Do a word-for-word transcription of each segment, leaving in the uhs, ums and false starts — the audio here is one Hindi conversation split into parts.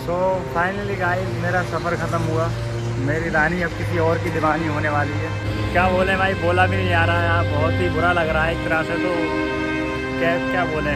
तो फाइनली गाइस मेरा सफ़र ख़त्म हुआ। मेरी रानी अब किसी और की दीवानी होने वाली है। क्या बोले भाई, बोला भी नहीं आ रहा है यार, बहुत ही बुरा लग रहा है एक तरह से। तो क्या क्या बोले,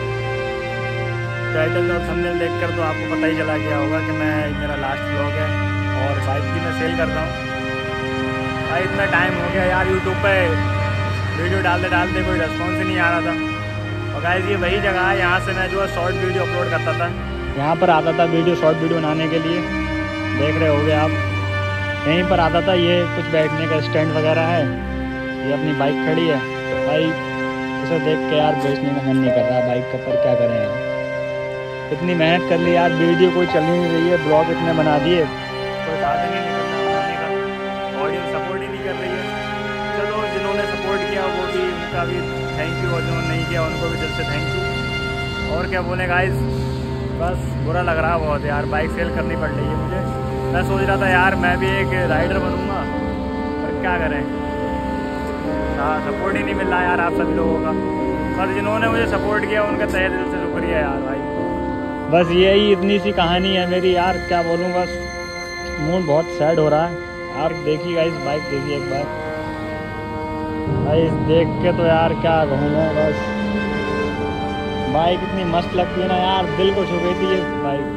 टाइटल और थंबनेल देखकर तो आपको पता ही चला गया होगा कि मैं मेरा लास्ट व्लॉग है और बाइक भी मैं सेल कर रहा हूँ। भाई इतना टाइम हो गया यार, यूट्यूब पे वीडियो डालते डालते कोई रिस्पॉन्स ही नहीं आ रहा था। और गाइस ये वही जगह है, यहाँ से मैं जो है शॉर्ट वीडियो अपलोड करता था। यहाँ पर आता था वीडियो शॉर्ट वीडियो बनाने के लिए, देख रहे होगे आप। यहीं पर आता था। ये कुछ बैठने का स्टैंड वगैरह है, ये अपनी बाइक खड़ी है। भाई उसे देख के यार बेचने का मन नहीं कर रहा बाइक का, पर क्या करें यार, इतनी मेहनत कर ली यार, वीडियो कोई चल नहीं रही है, ब्लॉग इतने बना दिए, कोई साधन ही नहीं करता बनाने का, ऑडियंस सपोर्ट ही नहीं कर रही है। चलो जिन्होंने सपोर्ट किया वो भी, उनका भी थैंक यू, और जिन्होंने नहीं किया उनको भी दिल से थैंक यू। और क्या बोले गाइस, बस बुरा लग रहा है बहुत यार, बाइक सेल करनी पड़ रही है मुझे। मैं सोच रहा था यार मैं भी एक राइडर बनूंगा, पर क्या करें, हाँ सपोर्ट ही नहीं मिल रहा यार आप सभी लोगों का। पर जिन्होंने मुझे सपोर्ट किया उनका तहे दिल से शुक्रिया यार भाई। बस यही इतनी सी कहानी है मेरी यार, क्या बोलूँ, बस मूड बहुत सैड हो रहा है। आप देखिएगा इस बाइक, देखिए एक बार भाई, देख के तो यार क्या कहूँ मैं, बस बाइक इतनी मस्त लगती है ना यार, दिल को छू गई थी ये बाइक।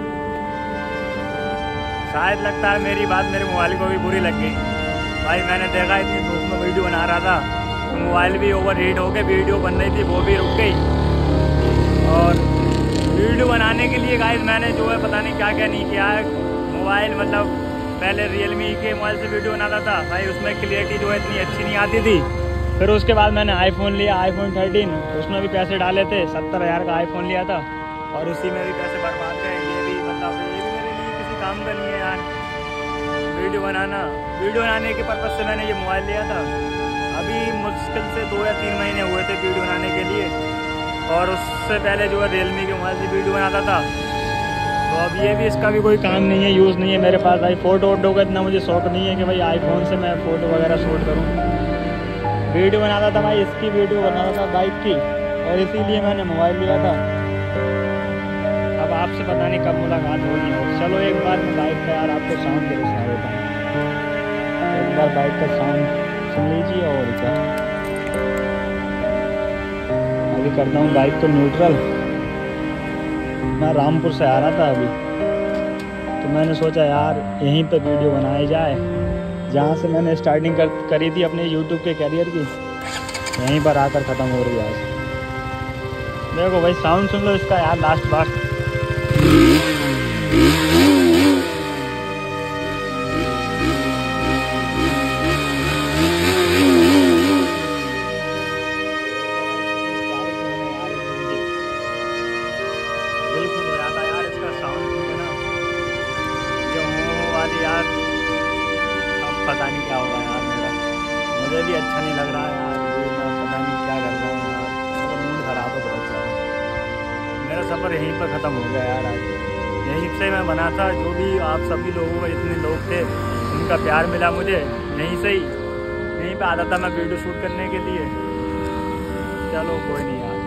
शायद लगता है मेरी बात मेरे मोबाइल को भी बुरी लग गई भाई। मैंने देखा इतनी धूप में वीडियो बना रहा था तो मोबाइल भी ओवर हीट होकर वीडियो बन रही थी, वो भी रुक गई। और वीडियो बनाने के लिए गाइस मैंने जो है पता नहीं क्या क्या नहीं किया है। मोबाइल मतलब पहले रियलमी के मोबाइल से वीडियो बनाता था भाई, उसमें क्लियरिटी जो है इतनी अच्छी नहीं आती थी। फिर उसके बाद मैंने आईफोन लिया, आईफोन थर्टीन, उसमें भी पैसे डाले थे, सत्तर हज़ार का आईफोन लिया था और उसी में भी पैसे बर्बाद गए। ये भी मतलब ये भी मेरे लिए किसी काम का नहीं है यार, वीडियो बनाना। वीडियो बनाने के पर्पज़ से मैंने ये मोबाइल लिया था। अभी मुश्किल से दो या तीन महीने हुए थे वीडियो बनाने के लिए, और उससे पहले जो है रियलमी के मोबाइल से वीडियो बनाता था। तो अब ये भी, इसका भी कोई काम नहीं है, यूज़ नहीं है मेरे पास भाई। फ़ोटो वोटो का इतना मुझे शौक नहीं है कि भाई आईफोन से मैं फ़ोटो वगैरह शूट करूँ। वीडियो बनाता था भाई, इसकी वीडियो बनाता था बाइक की, और इसीलिए मैंने मोबाइल लिया था। अब आपसे पता नहीं कब मुलाकात होगी। चलो एक बार मैं बाइक का यार आपको साउंड के सुना देता हूँ, एक बार बाइक का साउंड सुन लीजिए। और क्या, अभी करता हूँ बाइक को न्यूट्रल। मैं रामपुर से आ रहा था अभी, तो मैंने सोचा यार यहीं पे वीडियो बनाई जाए, जहाँ से मैंने स्टार्टिंग कर करी थी अपने यूट्यूब के करियर की, यहीं पर आकर ख़त्म हो रही है आज। देखो भाई साउंड सुन लो इसका यार, लास्ट बार। बिल्कुल हो जाता यार इसका साउंड सुन के ना, जो हो वाली यार, अब पता नहीं क्या होगा यार मेरा, मुझे भी अच्छा नहीं लग रहा है यार, मैं पता नहीं क्या कर रहा हूँ यार, मतलब मूड खराब हो बहुत ज़्यादा। मेरा सफ़र यहीं पर ख़त्म हो गया यार आज। यहीं से मैं बना था, जो भी आप सभी लोगों को, जितने लोग थे उनका प्यार मिला मुझे, यहीं से ही, यहीं पे आता था मैं वीडियो शूट करने के लिए। चलो कोई नहीं यार,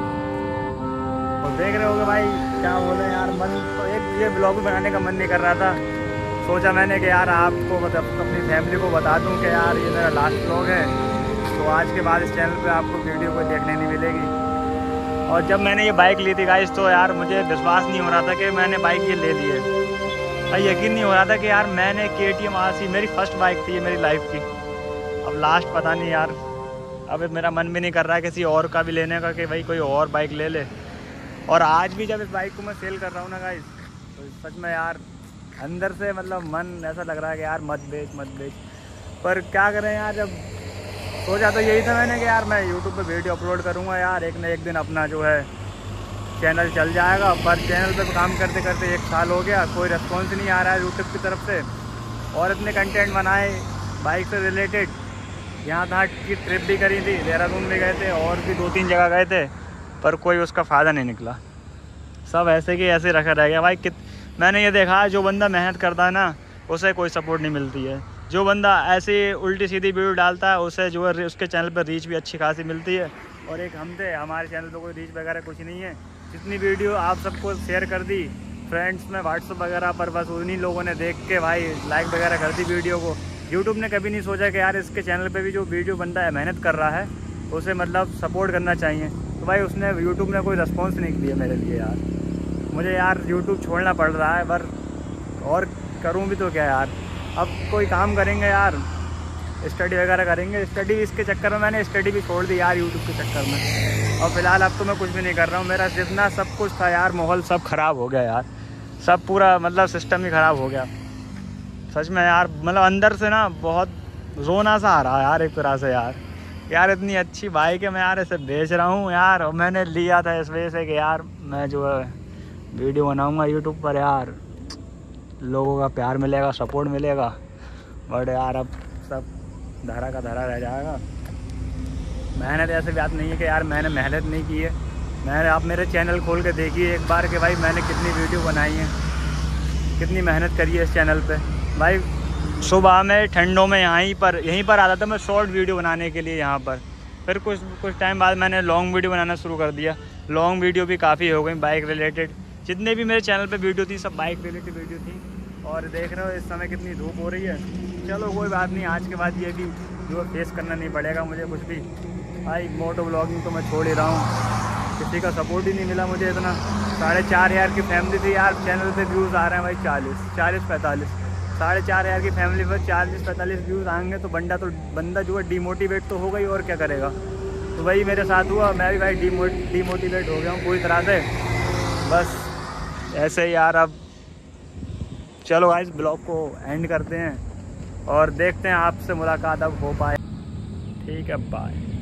और देख रहे होगे भाई क्या बोले यार, मन तो एक ये ब्लॉग बनाने का मन नहीं कर रहा था। सोचा मैंने कि यार आपको मतलब अपनी फैमिली को बता दूं कि यार ये मेरा लास्ट ब्लॉग है, तो आज के बाद इस चैनल पे आपको वीडियो कोई देखने नहीं मिलेगी। और जब मैंने ये बाइक ली थी गाइस, तो यार मुझे विश्वास नहीं हो रहा था कि मैंने बाइक ये ले ली है। भाई यकीन नहीं हो रहा था कि यार मैंने के टी एम आर सी, मेरी फ़र्स्ट बाइक थी ये मेरी लाइफ की। अब लास्ट पता नहीं यार, अब मेरा मन भी नहीं कर रहा है किसी और का भी लेने का, कि भाई कोई और बाइक ले ले। और आज भी जब इस बाइक को मैं सेल कर रहा हूँ ना गाइस, तो सच में यार अंदर से मतलब मन ऐसा लग रहा है कि यार मत बेच मत बेच, पर क्या करें यार। जब सोचा तो यही था मैंने कि यार मैं यूट्यूब पे वीडियो अपलोड करूँगा यार, एक न एक दिन अपना जो है चैनल चल जाएगा। पर चैनल पे काम करते करते एक साल हो गया, कोई रिस्पॉन्स नहीं आ रहा है यूट्यूब की तरफ से। और इतने कंटेंट बनाए बाइक से रिलेटेड, यहाँ तहाँ की ट्रिप भी करी थी, देहरादून भी गए थे, और भी दो तीन जगह गए थे, पर कोई उसका फ़ायदा नहीं निकला। सब ऐसे कि ऐसे रखा रह गया भाई। कित मैंने ये देखा है, जो बंदा मेहनत करता है ना उसे कोई सपोर्ट नहीं मिलती है। जो बंदा ऐसी उल्टी सीधी वीडियो डालता है उसे जो है उसके चैनल पर रीच भी अच्छी खासी मिलती है। और एक हम थे, हमारे चैनल पर कोई रीच वगैरह कुछ नहीं है। जितनी वीडियो आप सबको शेयर कर दी, फ्रेंड्स में व्हाट्सअप वगैरह पर, बस उन्हीं लोगों ने देख के भाई लाइक वगैरह कर दी वीडियो को। यूट्यूब ने कभी नहीं सोचा कि यार इसके चैनल पे भी जो वीडियो बंदा है मेहनत कर रहा है उसे मतलब सपोर्ट करना चाहिए। तो भाई उसने यूट्यूब ने कोई रिस्पॉन्स नहीं दिया मेरे लिए यार। मुझे यार यूट्यूब छोड़ना पड़ रहा है, पर और करूँ भी तो क्या यार। अब कोई काम करेंगे यार, स्टडी वगैरह करेंगे। स्टडी इसके चक्कर में मैंने स्टडी भी छोड़ दी यार यूट्यूब के चक्कर में। और फिलहाल अब तो मैं कुछ भी नहीं कर रहा हूँ। मेरा जितना सब कुछ था यार, माहौल सब ख़राब हो गया यार, सब पूरा मतलब सिस्टम ही ख़राब हो गया सच में यार। मतलब अंदर से ना बहुत रोना सा आ रहा है यार एक तरह से यार। यार इतनी अच्छी बाइक है, मैं यार इसे बेच रहा हूँ यार। और मैंने लिया था इस वजह से कि यार मैं जो है वीडियो बनाऊँगा यूट्यूब पर यार, लोगों का प्यार मिलेगा, सपोर्ट मिलेगा। बट यार अब सब धरा का धरा रह जाएगा। मेहनत ऐसे बात नहीं है कि यार मैंने मेहनत नहीं की है। मैंने आप मेरे चैनल खोल के देखिए एक बार कि भाई मैंने कितनी वीडियो बनाई है, कितनी मेहनत करी है इस चैनल पे। भाई सुबह में ठंडों में यहीं पर यहीं पर आता था मैं शॉर्ट वीडियो बनाने के लिए यहाँ पर। फिर कुछ कुछ टाइम बाद मैंने लॉन्ग वीडियो बनाना शुरू कर दिया। लॉन्ग वीडियो भी काफ़ी हो गई बाइक रिलेटेड। जितने भी मेरे चैनल पे वीडियो थी सब बाइक रिलेटेड वीडियो थी। और देख रहे हो इस समय कितनी धूप हो रही है। चलो कोई बात नहीं, आज के बाद ये भी जो फेस करना नहीं पड़ेगा मुझे कुछ भी। भाई मोटो ब्लॉगिंग तो मैं छोड़ ही रहा हूँ, किसी का सपोर्ट ही नहीं मिला मुझे इतना। साढ़े चार हज़ार की फैमिली थी यार, चैनल पे व्यूज़ आ रहे हैं भाई चालीस चालीस पैंतालीस। साढ़े चार हज़ार की फैमिली पर चालीस पैंतालीस व्यूज़ आएंगे तो बंदा तो बंदा जो है डीमोटिवेट तो होगा ही, और क्या करेगा। तो वही मेरे साथ हुआ, मैं भी भाई डीमो डीमोटिवेट हो गया हूँ पूरी तरह से। बस ऐसे ही यार। अब चलो गाइस ब्लॉग को एंड करते हैं और देखते हैं आपसे मुलाकात अब हो पाए। ठीक है, बाय।